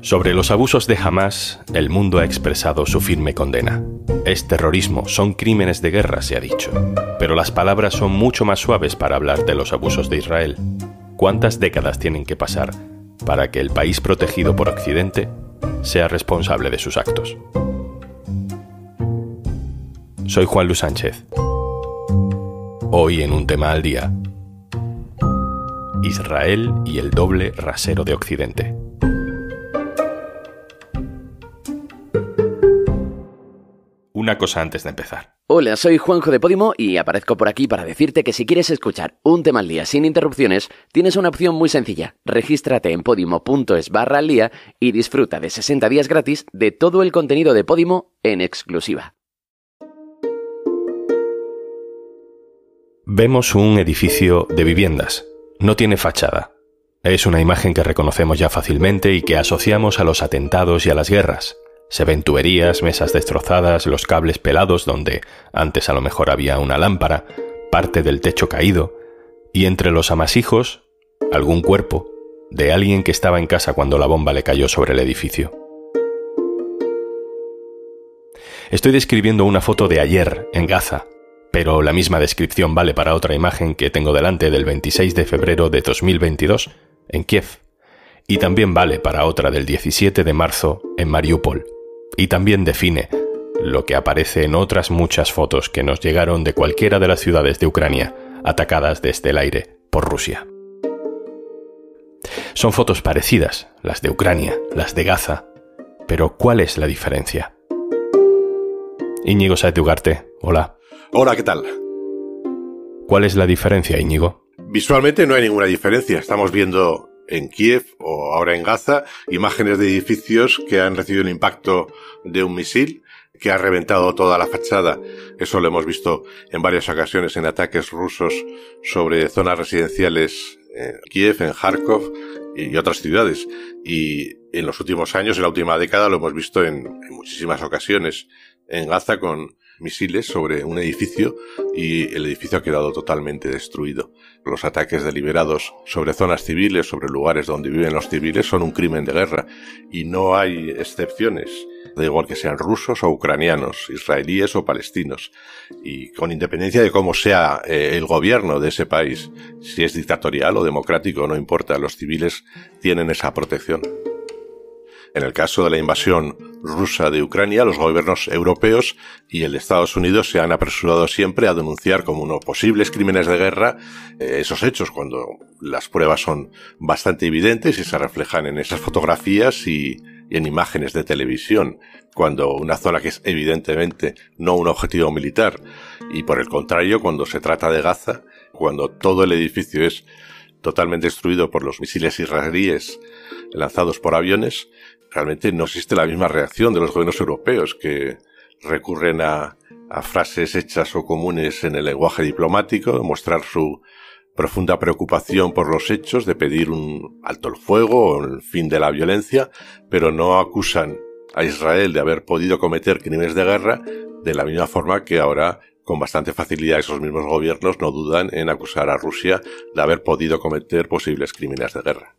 Sobre los abusos de Hamás, el mundo ha expresado su firme condena. Es terrorismo, son crímenes de guerra, se ha dicho. Pero las palabras son mucho más suaves para hablar de los abusos de Israel. ¿Cuántas décadas tienen que pasar para que el país protegido por Occidente sea responsable de sus actos? Soy Juan Luis Sánchez. Hoy en Un Tema al Día. Israel y el doble rasero de Occidente. Una cosa antes de empezar. Hola, soy Juanjo de Podimo y aparezco por aquí para decirte que si quieres escuchar Un Tema al Día sin interrupciones, tienes una opción muy sencilla. Regístrate en podimo.es/aldía y disfruta de 60 días gratis de todo el contenido de Podimo en exclusiva. Vemos un edificio de viviendas. No tiene fachada. Es una imagen que reconocemos ya fácilmente y que asociamos a los atentados y a las guerras. Se ven tuberías, mesas destrozadas, los cables pelados donde antes a lo mejor había una lámpara, parte del techo caído, y entre los amasijos, algún cuerpo de alguien que estaba en casa cuando la bomba le cayó sobre el edificio. Estoy describiendo una foto de ayer en Gaza, pero la misma descripción vale para otra imagen que tengo delante del 26 de febrero de 2022 en Kiev, y también vale para otra del 17 de marzo en Mariupol. Y también define lo que aparece en otras muchas fotos que nos llegaron de cualquiera de las ciudades de Ucrania atacadas desde el aire por Rusia. Son fotos parecidas, las de Ucrania, las de Gaza, pero ¿cuál es la diferencia? Íñigo Sáez de Ugarte, hola. Hola, ¿qué tal? ¿Cuál es la diferencia, Íñigo? Visualmente no hay ninguna diferencia. Estamos viendo en Kiev o ahora en Gaza imágenes de edificios que han recibido el impacto de un misil que ha reventado toda la fachada. Eso lo hemos visto en varias ocasiones en ataques rusos sobre zonas residenciales en Kiev, en Kharkov y otras ciudades. Y en los últimos años, en la última década, lo hemos visto en muchísimas ocasiones en Gaza con misiles sobre un edificio y el edificio ha quedado totalmente destruido. Los ataques deliberados sobre zonas civiles, sobre lugares donde viven los civiles, son un crimen de guerra y no hay excepciones, da igual que sean rusos o ucranianos, israelíes o palestinos, y con independencia de cómo sea el gobierno de ese país, si es dictatorial o democrático, no importa, los civiles tienen esa protección. En el caso de la invasión rusa de Ucrania, los gobiernos europeos y el de Estados Unidos se han apresurado siempre a denunciar como unos posibles crímenes de guerra esos hechos, cuando las pruebas son bastante evidentes y se reflejan en esas fotografías y en imágenes de televisión, cuando una zona que es evidentemente no un objetivo militar, y por el contrario, cuando se trata de Gaza, cuando todo el edificio es totalmente destruido por los misiles israelíes lanzados por aviones, realmente no existe la misma reacción de los gobiernos europeos, que recurren a frases hechas o comunes en el lenguaje diplomático, de mostrar su profunda preocupación por los hechos, de pedir un alto el fuego o el fin de la violencia, pero no acusan a Israel de haber podido cometer crímenes de guerra, de la misma forma que ahora con bastante facilidad esos mismos gobiernos no dudan en acusar a Rusia de haber podido cometer posibles crímenes de guerra.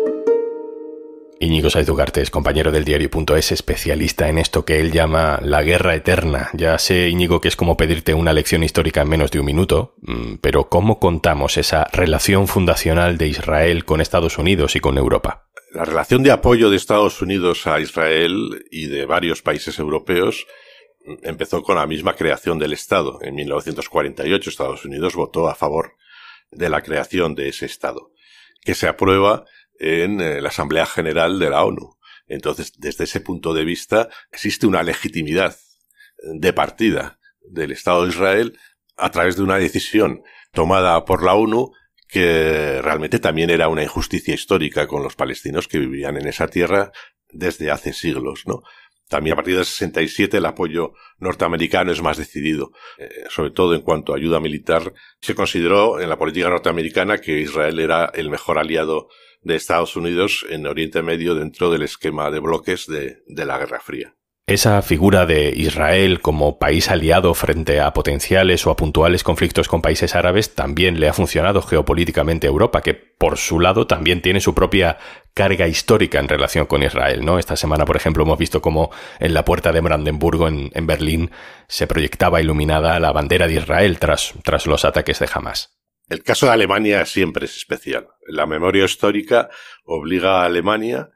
Íñigo Sáez de Ugarte es compañero del diario.es, especialista en esto que él llama la guerra eterna. Ya sé, Íñigo, que es como pedirte una lección histórica en menos de un minuto, pero ¿cómo contamos esa relación fundacional de Israel con Estados Unidos y con Europa? La relación de apoyo de Estados Unidos a Israel y de varios países europeos empezó con la misma creación del Estado. En 1948 Estados Unidos votó a favor de la creación de ese Estado, que se aprueba en la Asamblea General de la ONU. Entonces, desde ese punto de vista, existe una legitimidad de partida del Estado de Israel a través de una decisión tomada por la ONU que realmente también era una injusticia histórica con los palestinos que vivían en esa tierra desde hace siglos, ¿no? También a partir del 67 el apoyo norteamericano es más decidido, sobre todo en cuanto a ayuda militar. Se consideró en la política norteamericana que Israel era el mejor aliado de Estados Unidos en Oriente Medio dentro del esquema de bloques de la Guerra Fría. Esa figura de Israel como país aliado frente a potenciales o a puntuales conflictos con países árabes también le ha funcionado geopolíticamente a Europa, que por su lado también tiene su propia carga histórica en relación con Israel, ¿no? Esta semana, por ejemplo, hemos visto cómo en la puerta de Brandenburgo, en Berlín, se proyectaba iluminada la bandera de Israel tras los ataques de Hamás. El caso de Alemania siempre es especial. La memoria histórica obliga a Alemania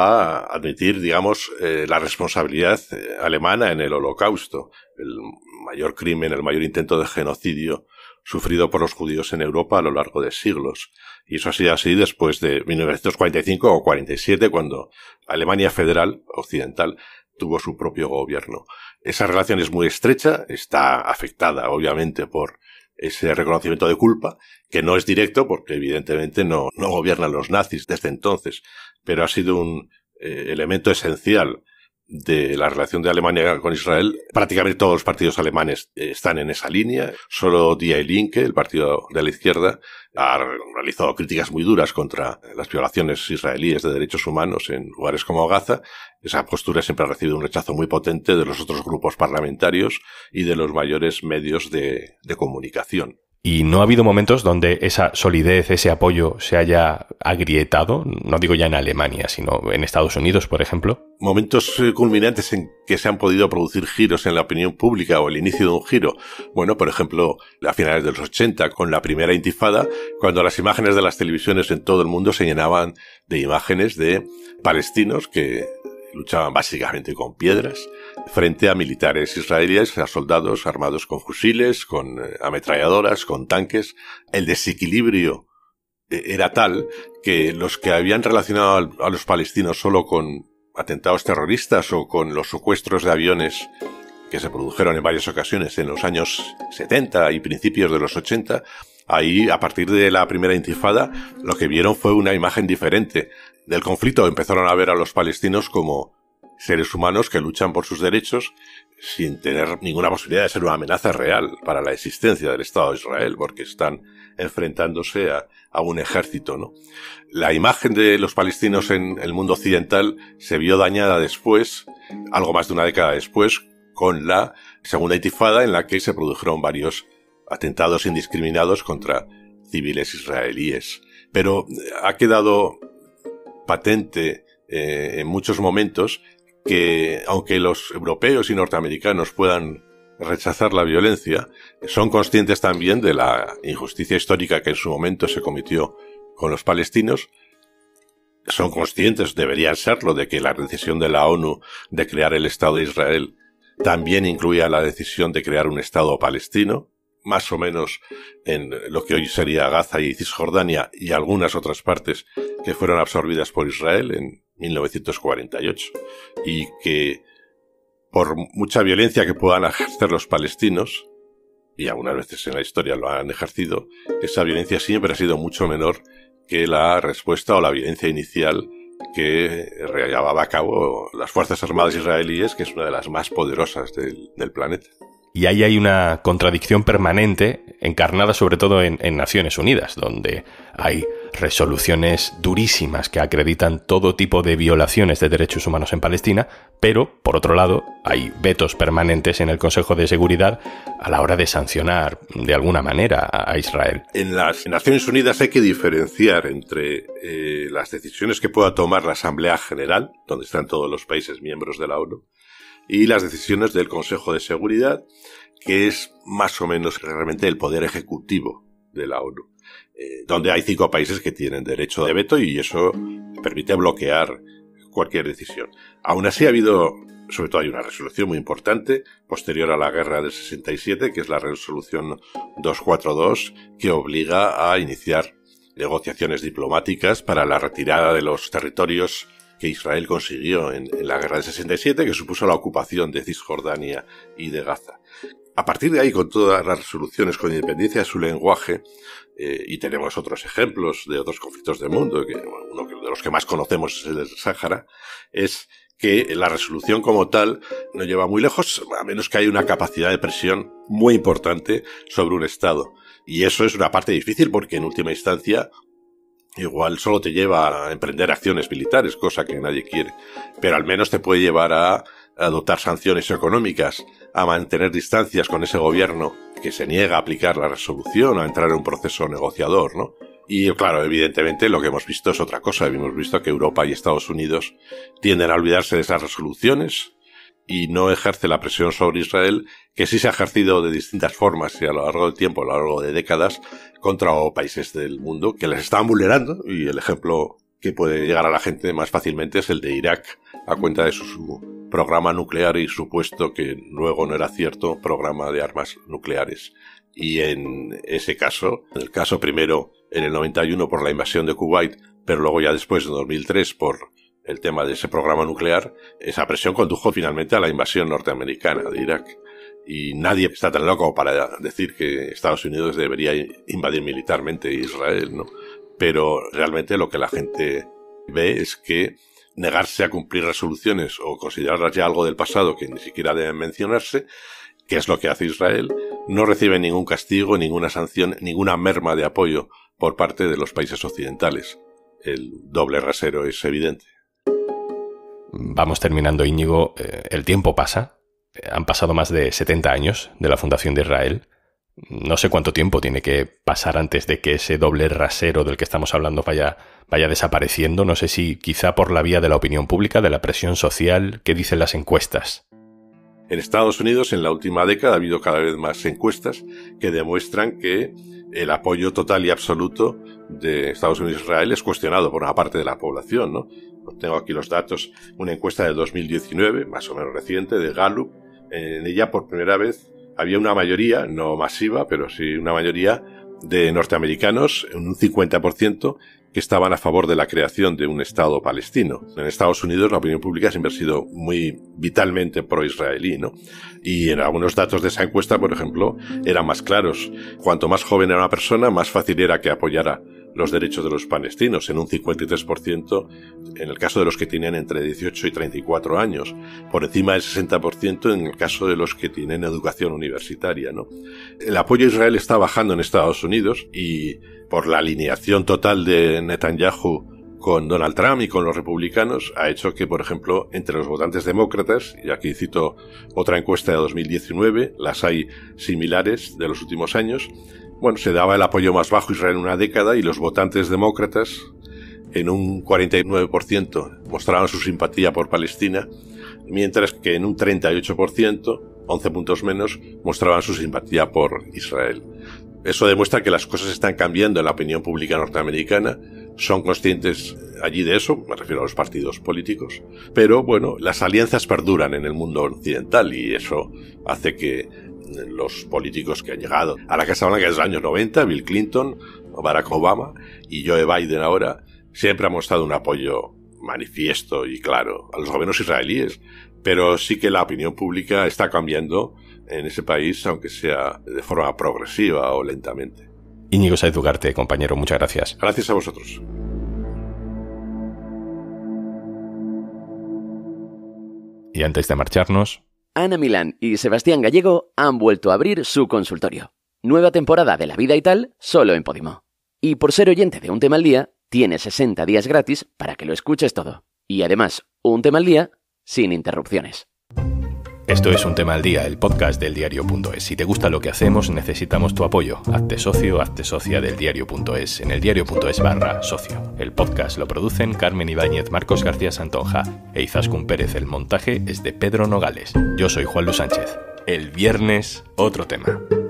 a admitir, digamos, la responsabilidad alemana en el Holocausto, el mayor crimen, el mayor intento de genocidio sufrido por los judíos en Europa a lo largo de siglos. Y eso ha sido así después de 1945 o 47, cuando Alemania Federal Occidental tuvo su propio gobierno. Esa relación es muy estrecha, está afectada, obviamente, por ese reconocimiento de culpa, que no es directo porque evidentemente no gobiernan los nazis desde entonces, pero ha sido un elemento esencial de la relación de Alemania con Israel. Prácticamente todos los partidos alemanes están en esa línea. Solo Die Linke, el partido de la izquierda, ha realizado críticas muy duras contra las violaciones israelíes de derechos humanos en lugares como Gaza. Esa postura siempre ha recibido un rechazo muy potente de los otros grupos parlamentarios y de los mayores medios de comunicación. ¿Y no ha habido momentos donde esa solidez, ese apoyo se haya agrietado? No digo ya en Alemania, sino en Estados Unidos, por ejemplo. Momentos culminantes en que se han podido producir giros en la opinión pública o el inicio de un giro. Bueno, por ejemplo, a finales de los 80, con la primera intifada, cuando las imágenes de las televisiones en todo el mundo se llenaban de imágenes de palestinos que luchaban básicamente con piedras frente a militares israelíes, a soldados armados con fusiles, con ametralladoras, con tanques. El desequilibrio era tal que los que habían relacionado a los palestinos solo con atentados terroristas o con los secuestros de aviones que se produjeron en varias ocasiones en los años 70 y principios de los 80, ahí, a partir de la primera intifada, lo que vieron fue una imagen diferente del conflicto. Empezaron a ver a los palestinos como seres humanos que luchan por sus derechos sin tener ninguna posibilidad de ser una amenaza real para la existencia del Estado de Israel, porque están enfrentándose a un ejército, ¿no? La imagen de los palestinos en el mundo occidental se vio dañada después, algo más de una década después, con la segunda intifada, en la que se produjeron varios atentados indiscriminados contra civiles israelíes. Pero ha quedado patente en muchos momentos que, aunque los europeos y norteamericanos puedan rechazar la violencia, son conscientes también de la injusticia histórica que en su momento se cometió con los palestinos. Son conscientes, deberían serlo, de que la decisión de la ONU de crear el Estado de Israel también incluía la decisión de crear un Estado palestino, más o menos en lo que hoy sería Gaza y Cisjordania y algunas otras partes que fueron absorbidas por Israel en 1948, y que por mucha violencia que puedan ejercer los palestinos, y algunas veces en la historia lo han ejercido, esa violencia siempre ha sido mucho menor que la respuesta o la violencia inicial que llevaba a cabo las Fuerzas Armadas israelíes, que es una de las más poderosas del planeta. Y ahí hay una contradicción permanente, encarnada sobre todo en Naciones Unidas, donde hay resoluciones durísimas que acreditan todo tipo de violaciones de derechos humanos en Palestina, pero, por otro lado, hay vetos permanentes en el Consejo de Seguridad a la hora de sancionar de alguna manera a Israel. En las Naciones Unidas hay que diferenciar entre las decisiones que pueda tomar la Asamblea General, donde están todos los países miembros de la ONU, y las decisiones del Consejo de Seguridad, que es más o menos realmente el poder ejecutivo de la ONU, donde hay 5 países que tienen derecho de veto y eso permite bloquear cualquier decisión. Aún así ha habido, sobre todo hay una resolución muy importante posterior a la guerra del 67, que es la resolución 242, que obliga a iniciar negociaciones diplomáticas para la retirada de los territorios que Israel consiguió en la guerra del 67, que supuso la ocupación de Cisjordania y de Gaza. A partir de ahí, con todas las resoluciones, con independencia de su lenguaje, y tenemos otros ejemplos de otros conflictos del mundo, que uno de los que más conocemos es el del Sáhara, es que la resolución como tal no lleva muy lejos, a menos que haya una capacidad de presión muy importante sobre un Estado. Y eso es una parte difícil porque, en última instancia, igual solo te lleva a emprender acciones militares, cosa que nadie quiere, pero al menos te puede llevar a adoptar sanciones económicas, a mantener distancias con ese gobierno que se niega a aplicar la resolución, a entrar en un proceso negociador, ¿no? Y claro, evidentemente lo que hemos visto es otra cosa. Hemos visto que Europa y Estados Unidos tienden a olvidarse de esas resoluciones y no ejerce la presión sobre Israel, que sí se ha ejercido de distintas formas y a lo largo del tiempo, a lo largo de décadas, contra países del mundo que les estaban vulnerando. Y el ejemplo que puede llegar a la gente más fácilmente es el de Irak, a cuenta de su programa nuclear y supuesto, que luego no era cierto, programa de armas nucleares. Y en ese caso, en el caso primero en el 91 por la invasión de Kuwait, pero luego ya después en 2003 por el tema de ese programa nuclear, esa presión condujo finalmente a la invasión norteamericana de Irak. Y nadie está tan loco para decir que Estados Unidos debería invadir militarmente Israel, ¿no? Pero realmente lo que la gente ve es que negarse a cumplir resoluciones o considerarlas ya algo del pasado que ni siquiera deben mencionarse, que es lo que hace Israel, no recibe ningún castigo, ninguna sanción, ninguna merma de apoyo por parte de los países occidentales. El doble rasero es evidente. Vamos terminando, Íñigo. El tiempo pasa. Han pasado más de 70 años de la fundación de Israel. No sé cuánto tiempo tiene que pasar antes de que ese doble rasero del que estamos hablando vaya desapareciendo. No sé si quizá por la vía de la opinión pública, de la presión social. ¿Qué dicen las encuestas? En Estados Unidos, en la última década, ha habido cada vez más encuestas que demuestran que el apoyo total y absoluto de Estados Unidos a Israel es cuestionado por una parte de la población, ¿no? Tengo aquí los datos, una encuesta de 2019, más o menos reciente, de Gallup. En ella, por primera vez, había una mayoría, no masiva, pero sí una mayoría de norteamericanos, un 50%, que estaban a favor de la creación de un Estado palestino. En Estados Unidos la opinión pública siempre ha sido muy vitalmente pro-israelí, ¿no? Y en algunos datos de esa encuesta, por ejemplo, eran más claros. Cuanto más joven era una persona, más fácil era que apoyara los derechos de los palestinos, en un 53% en el caso de los que tienen entre 18 y 34 años, por encima del 60% en el caso de los que tienen educación universitaria, ¿no? El apoyo a Israel está bajando en Estados Unidos y por la alineación total de Netanyahu con Donald Trump y con los republicanos ha hecho que, por ejemplo, entre los votantes demócratas, y aquí cito otra encuesta de 2019, las hay similares de los últimos años, bueno, se daba el apoyo más bajo a Israel en una década y los votantes demócratas en un 49% mostraban su simpatía por Palestina, mientras que en un 38%, 11 puntos menos, mostraban su simpatía por Israel. Eso demuestra que las cosas están cambiando en la opinión pública norteamericana, son conscientes allí de eso, me refiero a los partidos políticos, pero bueno, las alianzas perduran en el mundo occidental y eso hace que los políticos que han llegado a la Casa Blanca desde los años 90, Bill Clinton, Barack Obama y Joe Biden ahora, siempre han mostrado un apoyo manifiesto y claro a los gobiernos israelíes, pero sí que la opinión pública está cambiando en ese país, aunque sea de forma progresiva o lentamente. Íñigo Sáez Ugarte, compañero, muchas gracias. Gracias a vosotros. Y antes de marcharnos, Ana Milán y Sebastián Gallego han vuelto a abrir su consultorio. Nueva temporada de La Vida y Tal, solo en Podimo. Y por ser oyente de Un Tema al Día, tienes 60 días gratis para que lo escuches todo. Y además, Un Tema al Día sin interrupciones. Esto es Un Tema al Día, el podcast del diario.es. Si te gusta lo que hacemos, necesitamos tu apoyo. Hazte socio, hazte socia del diario.es en el diario.es/socio. El podcast lo producen Carmen Ibáñez, Marcos García Santonja e Izaskun Pérez. El montaje es de Pedro Nogales. Yo soy Juan Luis Sánchez. El viernes, otro tema.